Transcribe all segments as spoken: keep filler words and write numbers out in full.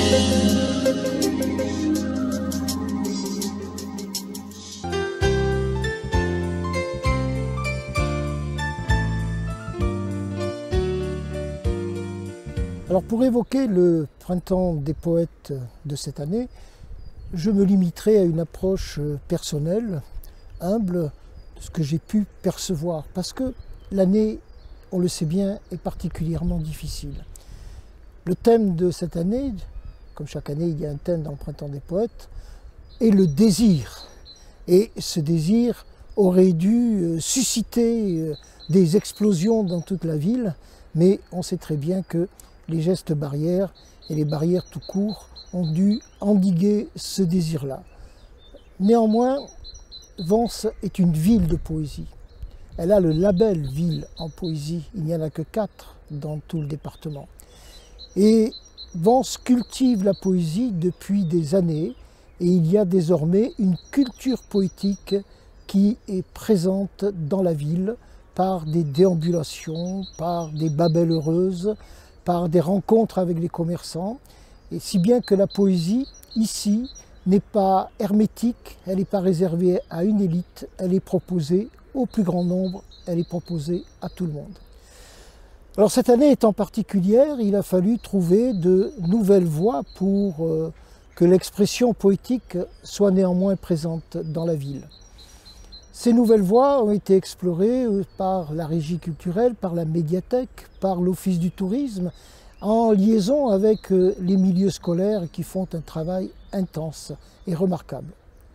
Alors pour évoquer le printemps des poètes de cette année, je me limiterai à une approche personnelle, humble, de ce que j'ai pu percevoir. Parce que l'année, on le sait bien, est particulièrement difficile. Le thème de cette année, comme chaque année il y a un thème dans le printemps des poètes, est le désir. Et ce désir aurait dû susciter des explosions dans toute la ville, mais on sait très bien que les gestes barrières et les barrières tout court ont dû endiguer ce désir-là. Néanmoins, Vence est une ville de poésie. Elle a le label ville en poésie, il n'y en a que quatre dans tout le département. Et Vence cultive la poésie depuis des années et il y a désormais une culture poétique qui est présente dans la ville par des déambulations, par des babelles heureuses, par des rencontres avec les commerçants, et si bien que la poésie, ici, n'est pas hermétique, elle n'est pas réservée à une élite, elle est proposée au plus grand nombre, elle est proposée à tout le monde. Alors cette année étant particulière, il a fallu trouver de nouvelles voies pour euh, que l'expression poétique soit néanmoins présente dans la ville. Ces nouvelles voies ont été explorées par la régie culturelle, par la médiathèque, par l'office du tourisme, en liaison avec les milieux scolaires qui font un travail intense et remarquable.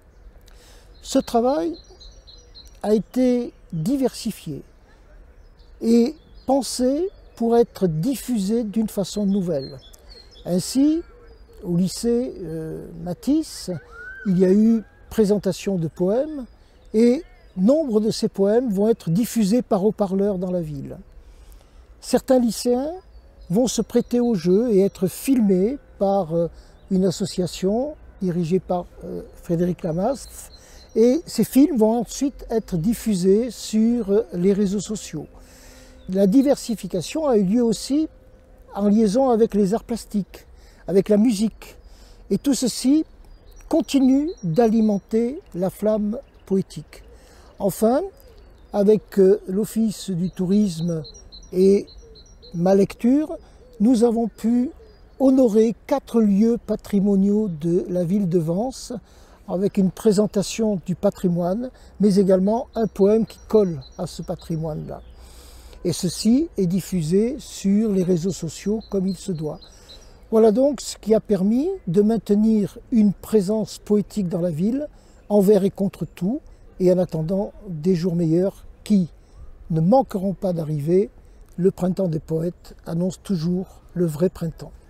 Ce travail a été diversifié et pensé pour être diffusé d'une façon nouvelle. Ainsi, au lycée euh, Matisse, il y a eu présentation de poèmes et nombre de ces poèmes vont être diffusés par haut-parleurs dans la ville. Certains lycéens vont se prêter au jeu et être filmés par une association dirigée par Frédéric Lamaste. Et ces films vont ensuite être diffusés sur les réseaux sociaux. La diversification a eu lieu aussi en liaison avec les arts plastiques, avec la musique. Et tout ceci continue d'alimenter la flamme poétique. Enfin, avec l'Office du tourisme et ma lecture, nous avons pu honorer quatre lieux patrimoniaux de la ville de Vence avec une présentation du patrimoine, mais également un poème qui colle à ce patrimoine-là. Et ceci est diffusé sur les réseaux sociaux comme il se doit. Voilà donc ce qui a permis de maintenir une présence poétique dans la ville, envers et contre tout, et en attendant des jours meilleurs qui ne manqueront pas d'arriver. Le printemps des poètes annonce toujours le vrai printemps.